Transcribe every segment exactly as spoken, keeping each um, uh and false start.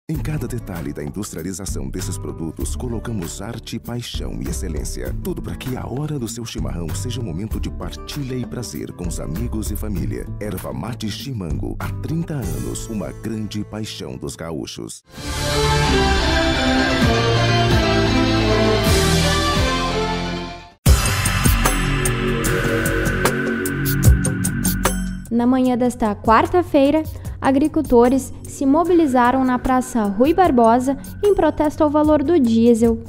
Em cada detalhe da industrialização desses produtos, colocamos arte, paixão e excelência. Tudo para que a hora do seu chimarrão seja um momento de partilha e prazer com os amigos e família. Erva Mate Chimango, há trinta anos, uma grande paixão dos gaúchos. Na manhã desta quarta-feira, agricultores se mobilizaram na Praça Rui Barbosa em protesto ao valor do diesel.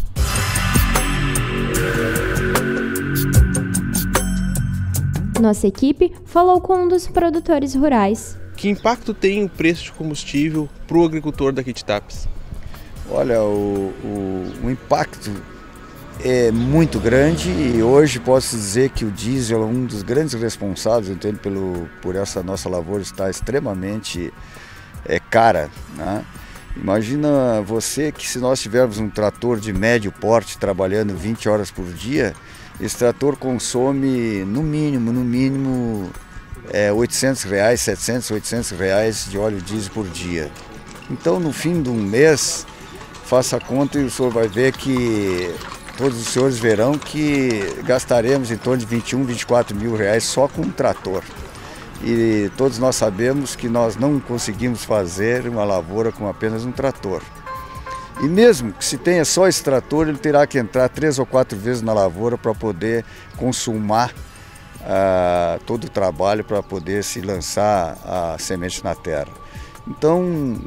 Nossa equipe falou com um dos produtores rurais. Que impacto tem o preço de combustível para o agricultor daqui de Tapes? Olha, o, o, o impacto é muito grande e hoje posso dizer que o diesel é um dos grandes responsáveis, entende, pelo, por essa nossa lavoura estar extremamente é, cara, né? Imagina você que se nós tivermos um trator de médio porte trabalhando vinte horas por dia, esse trator consome no mínimo, no mínimo é, oitocentos reais, setecentos, oitocentos reais de óleo diesel por dia. Então no fim de um mês, faça a conta e o senhor vai ver que todos os senhores verão que gastaremos em torno de vinte e um, vinte e quatro mil reais só com um trator. E todos nós sabemos que nós não conseguimos fazer uma lavoura com apenas um trator. E mesmo que se tenha só esse trator, ele terá que entrar três ou quatro vezes na lavoura para poder consumar uh, todo o trabalho, para poder se lançar a semente na terra. Então,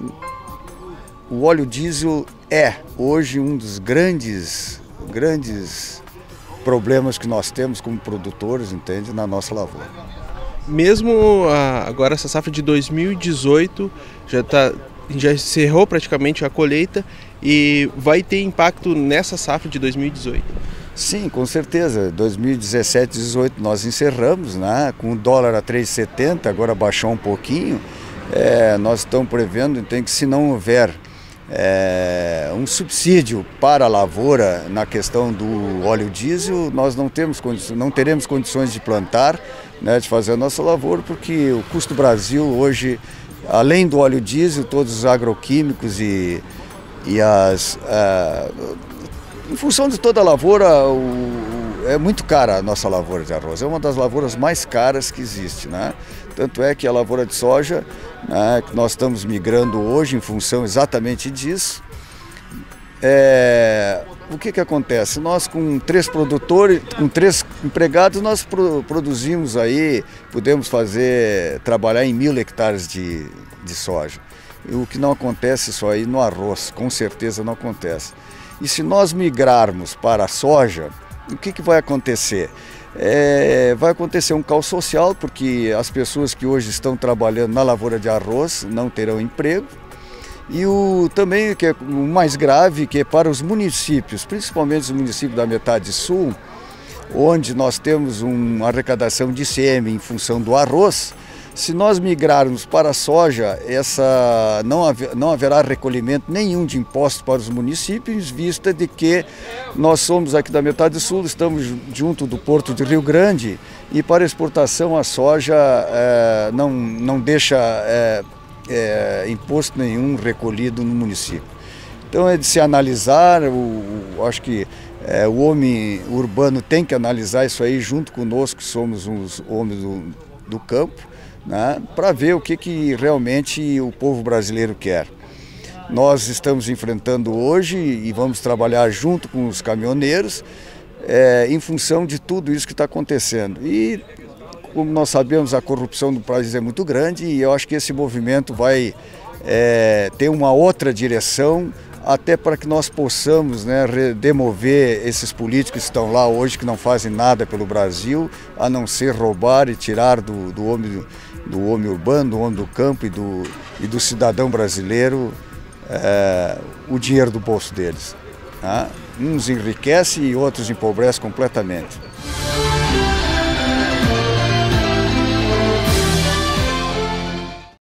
o óleo diesel é hoje um dos grandes grandes problemas que nós temos como produtores, entende, na nossa lavoura. Mesmo ah, agora essa safra de dois mil e dezoito já tá, já encerrou praticamente a colheita e vai ter impacto nessa safra de dois mil e dezoito? Sim, com certeza. dois mil e dezessete, dezoito nós encerramos, né? Com o dólar a três reais e setenta, agora baixou um pouquinho. É, nós estamos prevendo, entende, que se não houver É, um subsídio para a lavoura na questão do óleo diesel, nós não, temos, não teremos condições de plantar, né, de fazer a nossa lavoura, porque o custo Brasil hoje, além do óleo diesel, todos os agroquímicos e, e as... É, em função de toda a lavoura, o, é muito cara a nossa lavoura de arroz, é uma das lavouras mais caras que existe, né? Tanto é que a lavoura de soja, né, que nós estamos migrando hoje em função exatamente disso. É, o que que acontece? Nós com três produtores, com três empregados, nós pro, produzimos aí, podemos fazer, trabalhar em mil hectares de, de soja. E o que não acontece só aí no arroz, com certeza não acontece. E se nós migrarmos para a soja, o que que vai acontecer? É, vai acontecer um caos social, porque as pessoas que hoje estão trabalhando na lavoura de arroz não terão emprego. E o, também que é o mais grave, que é para os municípios, principalmente os municípios da metade sul, onde nós temos uma arrecadação de I C M em função do arroz. Se nós migrarmos para a soja, essa, não, haver, não haverá recolhimento nenhum de impostos para os municípios, vista de que nós somos aqui da metade sul, estamos junto do Porto de Rio Grande e para exportação a soja é, não, não deixa é, é, imposto nenhum recolhido no município. Então é de se analisar, o, o, acho que é, o homem urbano tem que analisar isso aí junto conosco, que somos os homens do, do campo, né, para ver o que, que realmente o povo brasileiro quer. Nós estamos enfrentando hoje e vamos trabalhar junto com os caminhoneiros é, em função de tudo isso que está acontecendo. E, como nós sabemos, a corrupção do país é muito grande e eu acho que esse movimento vai é, ter uma outra direção, até para que nós possamos, né, demover esses políticos que estão lá hoje, que não fazem nada pelo Brasil, a não ser roubar e tirar do, do, homem, do homem urbano, do homem do campo e do, e do cidadão brasileiro é, o dinheiro do bolso deles. Tá? Uns enriquecem e outros empobrecem completamente.